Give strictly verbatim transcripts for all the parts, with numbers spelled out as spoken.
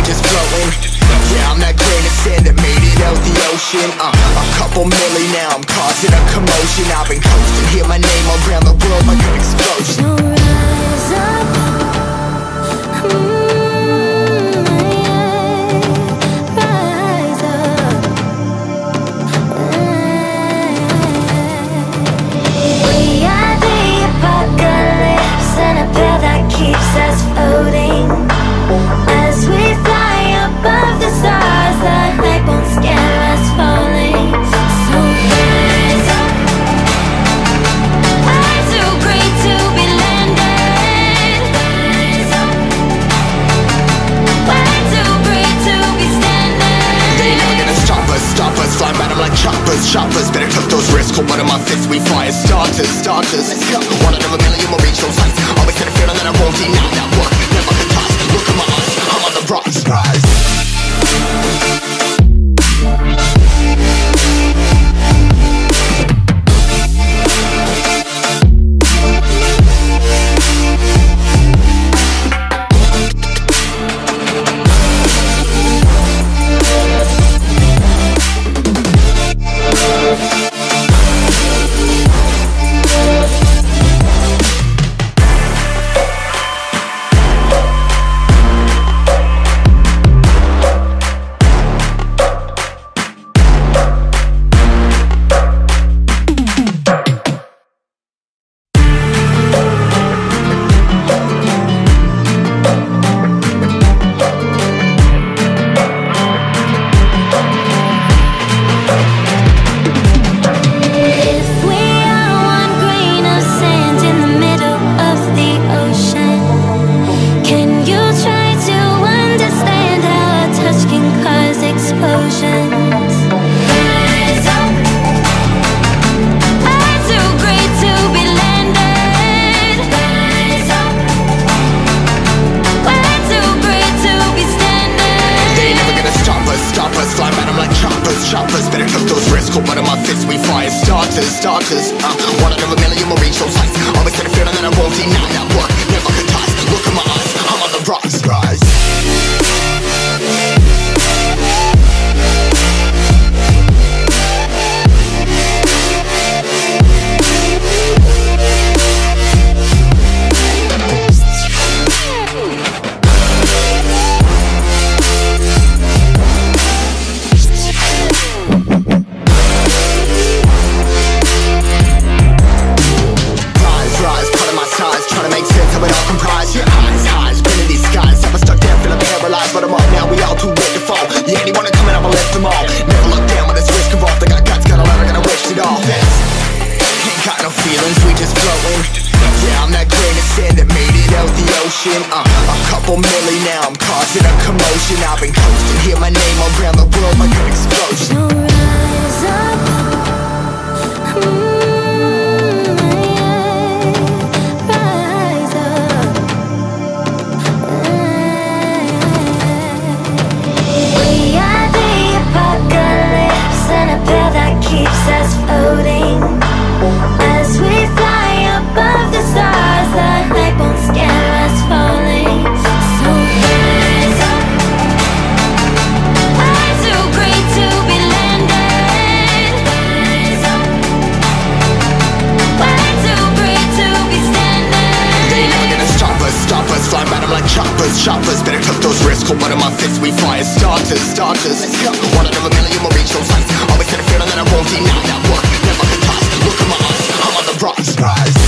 just floating. Yeah, I'm that grain of sand that made it out the ocean. uh, A couple milli now, I'm causing a commotion. I've been coasting, hear my name around the world like an explosion. So rise up, mm, yeah, rise up. We are the apocalypse, and a pill that keeps us floating. As we fly above the stars, the hype won't scare us falling. So rise up. I'm too great to be landed. Rise up. Way too great to be standing. They ain't never gonna stop us, stop us. Fly by them like choppers, choppers. Better took those risks, hold one of my fists. We fire starters, starters. Let's go. One out of a million will reach those heights. Always had a feeling that I won't deny that work. Never could toss. Look at my eyes, I'm on the rocks. Rise. Choppers, better took those risks, hold one of my fists. We fire starters, starters. uh, One out of a million will reach those heights. Always had a feeling that I won't deny that work. Never could toss. Look at my eyes, I'm on the rocks. Rise. Uh, a couple milli now, I'm causing a commotion. I've been coasting, hear my name around the world like an explosion. So rise up, mm, yeah, rise up. We are the apocalypse, and a pill that keeps us floating. As we fly above the stars, the hype won't scare us falling. So rise up. I'm too great to be landed. Rise up. Way too great to be standing. They ain't never gonna stop us, stop us. Fly by them like choppers, choppers. Better took those risks, hold one of my fists. We fire starters, starters. Let's go. One out of a million will reach those heights. Always had a feeling that I won't deny that work. Never could toss. Look at my eyes, I'm on the rocks. Rise.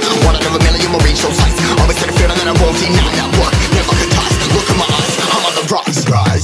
One out of a million will reach those heights. Always had a feeling that I won't deny. That work never could ties. Look in my eyes, I'm on the rise. Rise.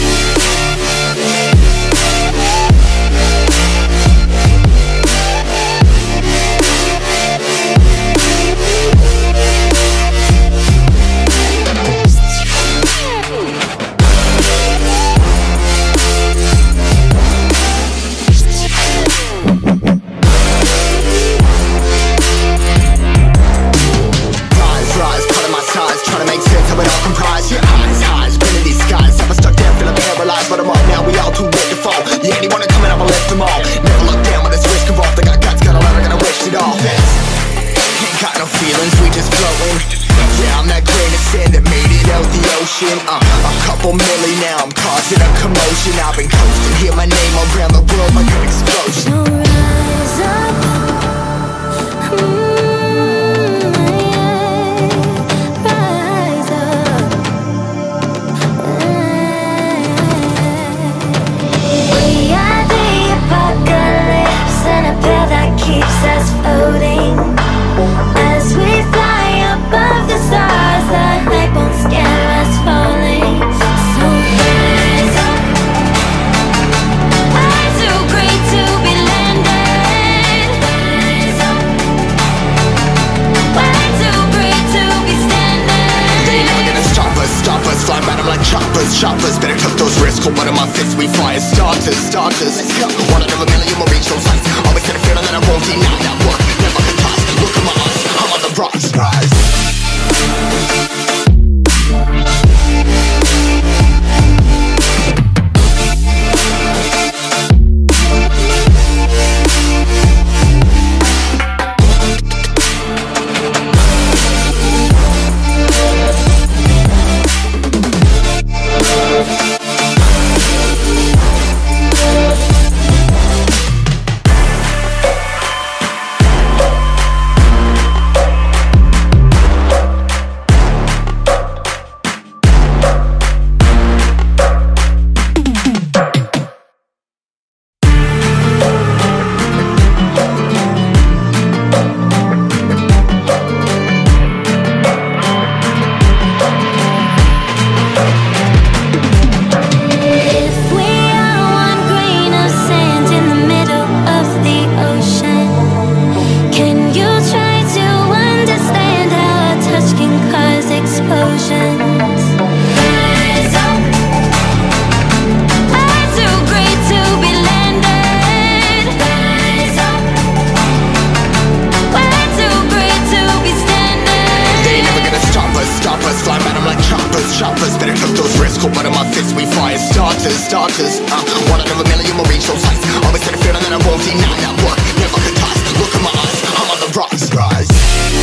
Uh, a couple milli now, I'm causing a commotion. I've been coasting, hear my name around the world like an explosion. So rise up, mm, yeah, rise up. We are the apocalypse, and a pill that keeps us floating. As we fly above the stars, the hype won't scare us falling. So rise up. I'm too great to be landed. Rise up. Way too great to be standing. They ain't never gonna stop us, stop us. Fly by them like choppers, choppers. Better took those risks. Hold one of my fists, we fire starters, starters. Let's go. One out of a million will reach those heights. Always had a feeling that I won't deny. That work never could toss. Look in my eyes, I'm on the rise. Rise. Choppers, better took those risks. Hold one of my fists, we fire starters, starters. Uh, one out of a million will reach those heights. Always had a feeling that I won't deny. That work never could toss. Look in my eyes, I'm on the rise. Rise.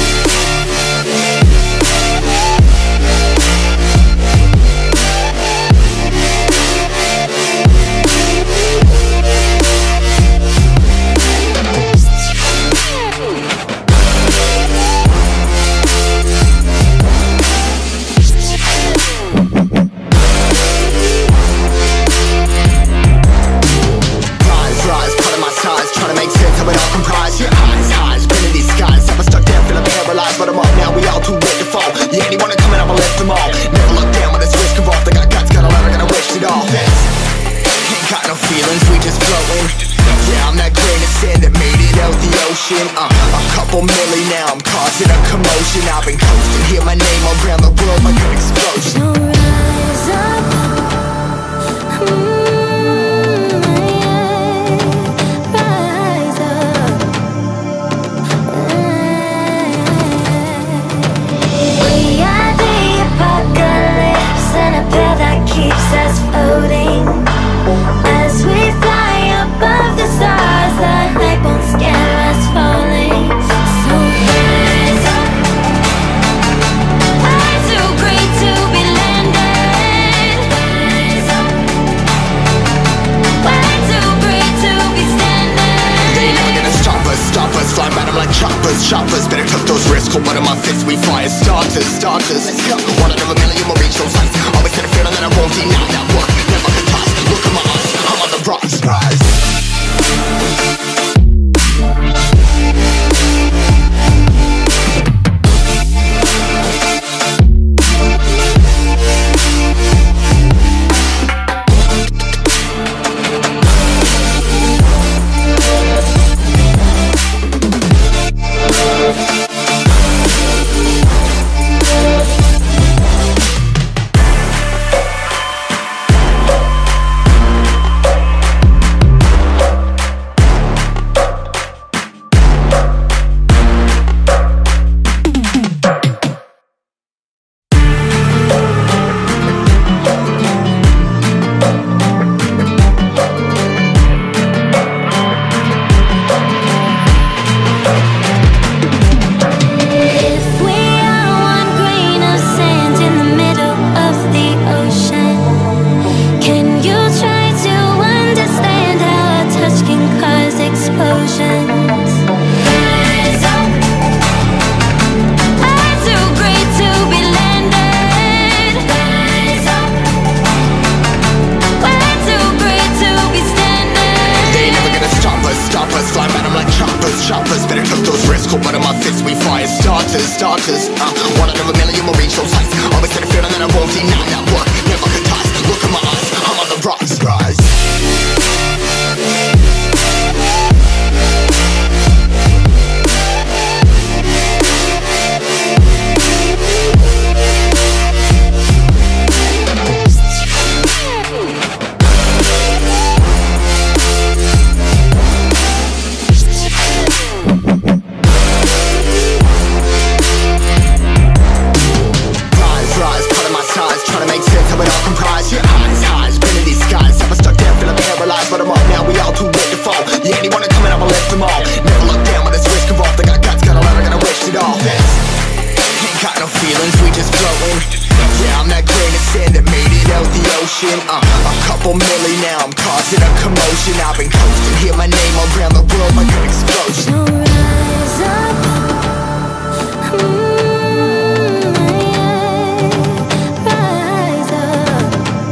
Uh, a couple milli now, I'm causing a commotion. I've been coasting, hear my name around the world like an explosion. So rise up, mm, yeah, rise up. We are the apocalypse, and a pill that keeps us floating. As we fly above the stars, the hype won't scare us falling. So rise up. I'm too great to be landed. Rise up. Way too great to be standing. They ain't never gonna stop us, stop us. Fly by them like choppers, choppers. Better took those risks. Hold one of my fists, we fire starters, starters. Let's go. One out of a million will reach those heights. Always had a feeling that I won't deny. That work never could toss. Look in my eyes, I'm on the rise. Rise. fists, we fire starters, starters uh, One out of a million will reach those heights. Always had a feeling that I won't deny that work never could toss. Look in my eyes, I'm on the rocks, rise. Uh, a couple milli now, I'm causing a commotion. I've been coasting, hear my name around the world like an explosion. So rise up, mm, yeah, rise up.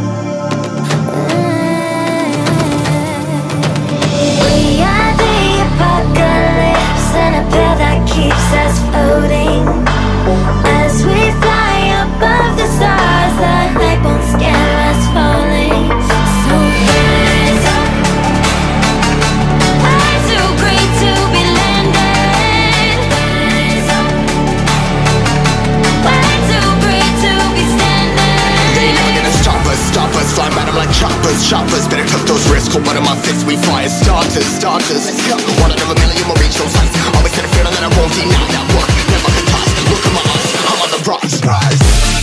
We are the apocalypse, and a pill that keeps us floating. As we fly above the stars, the hype won't scare us falling. So rise up. I'm too great to be landed. Rise up. Way too great to be standing. They ain't never gonna stop us, stop us. Fly by them like choppers, choppers. Better cut those risks, hold one of my fists. We fire starters, starters. One out of a million will reach those heights. Always had a feeling that I won't deny that work never could toss. Look in my eyes, I'm on the rocks, rise.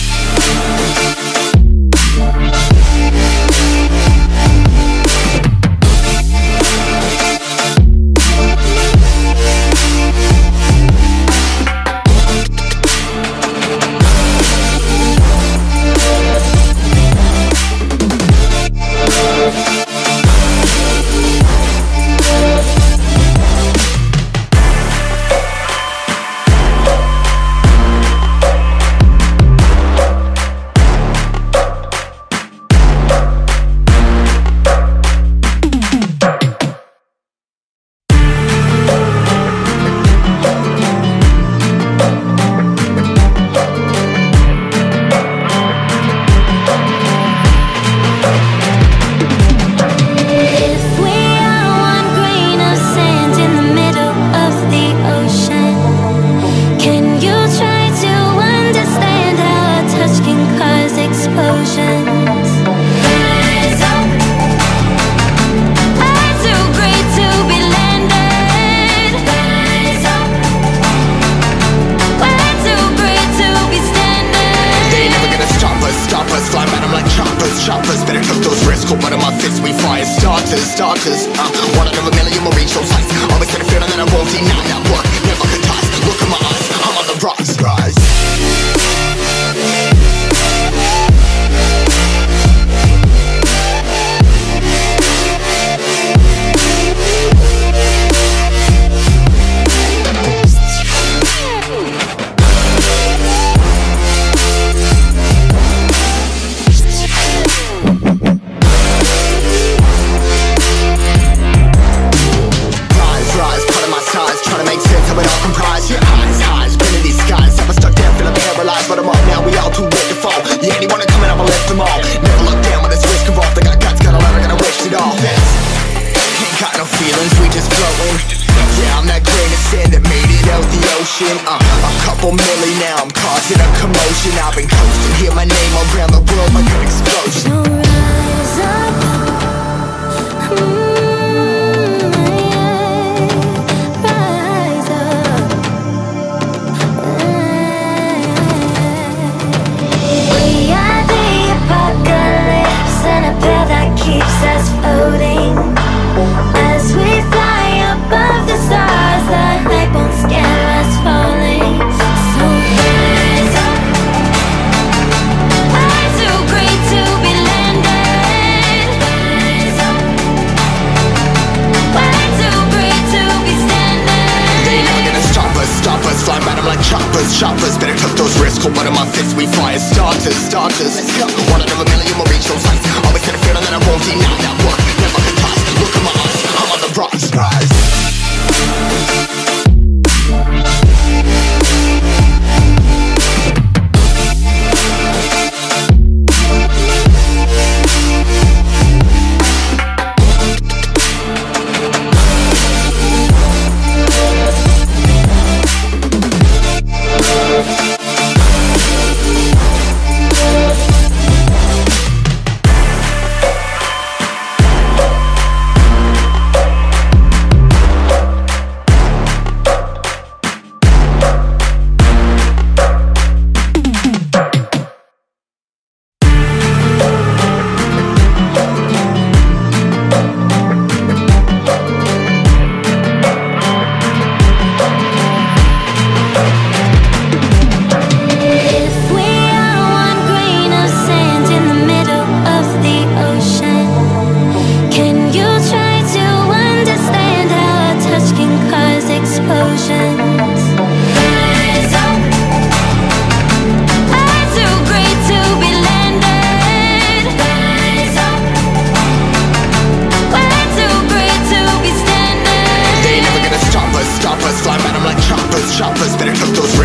Choppers, better cut those risks, hold one of my fists, we fire starters, starters uh, One out of a million will reach those heights. Always had a feeling that I won't deny that work never could toss. Look in my eyes, I'm on the rocks, rise. Uh, a couple milli now, I'm causing a commotion. I've been coasting, hear my name around the world like an explosion. So rise up, mm, yeah, rise up. We are the apocalypse, and a pill that keeps us floating. As we fly above the stars, the hype won't scare us falling. So rise up. I'm too great to be landed. Rise up. Way too great to be standing. They ain't never gonna stop us, stop us. Fly by them like choppers, choppers. Better cut those risks, hold one of my fists, we fire starters, starters One out of a million will reach those heights. Always had a feeling that I won't deny that work never could toss. Look in my eyes, I'm on the rocks, rise.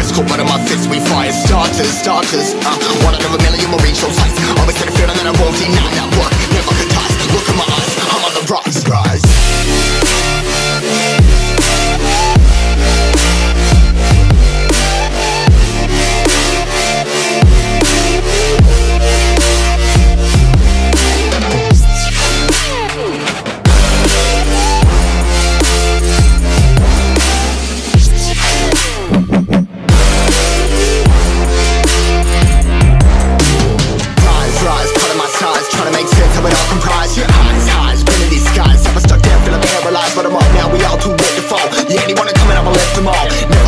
risk. Hold one of my fists, we fire starters, starters. Uh, one out of a million will reach those heights. Always had a feeling that I won't deny that work. Never could toss. Look in my eyes, I'm on the rise, rise. But I'm up now, we all too late to fall. Yeah, anyone coming up, I left them all. Never